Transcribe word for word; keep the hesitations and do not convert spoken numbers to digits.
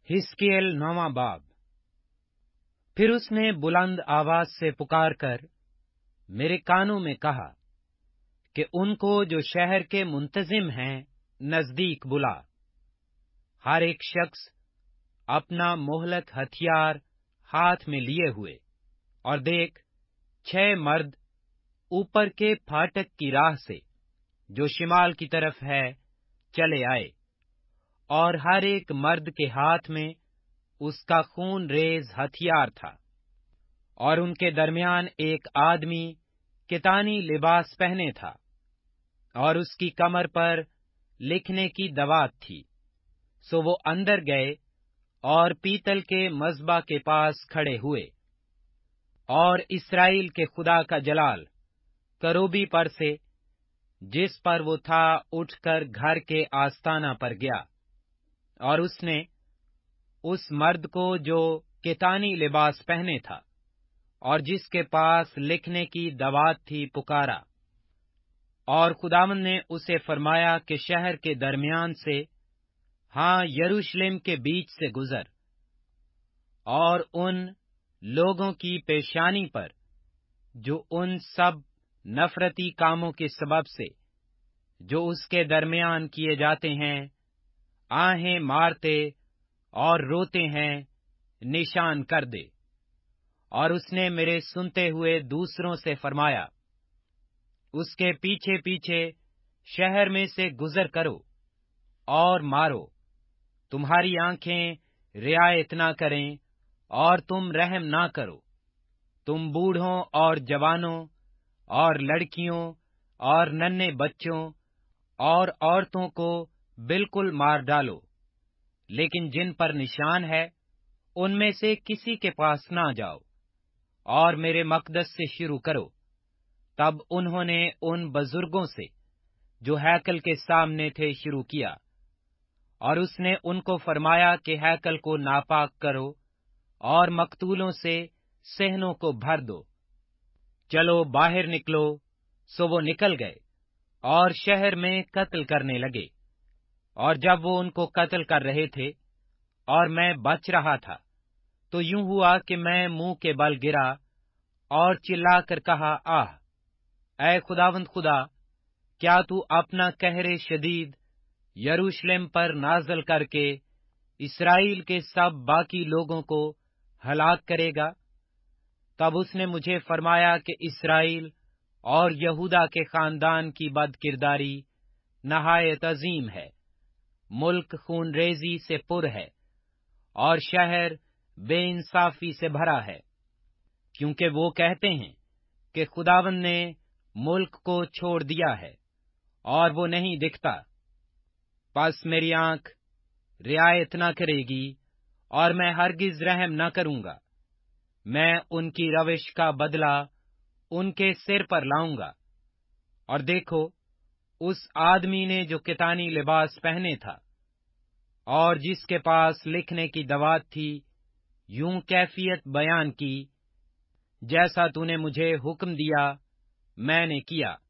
हिजकिय्येल नौवां बाब। फिर उसने बुलंद आवाज से पुकार कर मेरे कानों में कहा कि उनको जो शहर के मुंतजिम हैं नजदीक बुला। हर एक शख्स अपना मोहलक हथियार हाथ में लिए हुए, और देख, छह मर्द ऊपर के फाटक की राह से जो शिमाल की तरफ है चले आए, और हर एक मर्द के हाथ में उसका खून रेज हथियार था। और उनके दरमियान एक आदमी कितानी लिबास पहने था, और उसकी कमर पर लिखने की दवात थी। सो वो अंदर गए और पीतल के मज़बा के पास खड़े हुए, और इस्राएल के खुदा का जलाल करूबी पर से जिस पर वो था उठकर घर के आस्ताना पर गया, और उसने उस मर्द को जो कितानी लिबास पहने था और जिसके पास लिखने की दवात थी पुकारा। और खुदावंद ने उसे फरमाया कि शहर के दरमियान से, हाँ, यरूशलेम के बीच से गुजर, और उन लोगों की पेशानी पर जो उन सब नफरती कामों के सबब से जो उसके दरमियान किए जाते हैं, आहें मारते और रोते हैं, निशान कर दे। और उसने मेरे सुनते हुए दूसरों से फरमाया, उसके पीछे पीछे शहर में से गुजर करो और मारो। तुम्हारी आंखें रियायत ना करें और तुम रहम ना करो। तुम बूढ़ों और जवानों और लड़कियों और नन्हे बच्चों और औरतों को बिल्कुल मार डालो, लेकिन जिन पर निशान है उनमें से किसी के पास ना जाओ, और मेरे मकदस से शुरू करो। तब उन्होंने उन बुजुर्गों से जो हैकल के सामने थे शुरू किया, और उसने उनको फरमाया कि हैकल को नापाक करो और मकतूलों से सहनों को भर दो। चलो बाहर निकलो। सो वो निकल गए और शहर में कत्ल करने लगे। और जब वो उनको कत्ल कर रहे थे और मैं बच रहा था, तो यूं हुआ कि मैं मुंह के बल गिरा और चिल्लाकर कहा, आह! ऐ खुदावंद खुदा, क्या तू अपना कहरे शदीद यरूशलेम पर नाज़ल करके इस्राएल के सब बाकी लोगों को हलाक करेगा? तब उसने मुझे फरमाया कि इस्राएल और यहूदा के खानदान की बदकिरदारी नहायत अजीम है, मुल्क खूनरेजी से पुर है, और शहर बेइंसाफी से भरा है, क्योंकि वो कहते हैं कि खुदावंद ने मुल्क को छोड़ दिया है और वो नहीं दिखता। बस मेरी आंख रियायत न करेगी और मैं हरगिज रहम न करूंगा। मैं उनकी रविश का बदला उनके सिर पर लाऊंगा। और देखो, उस आदमी ने जो कितानी लिबास पहने था और जिसके पास लिखने की दवात थी, यूं कैफियत बयान की, जैसा तूने मुझे हुक्म दिया मैंने किया।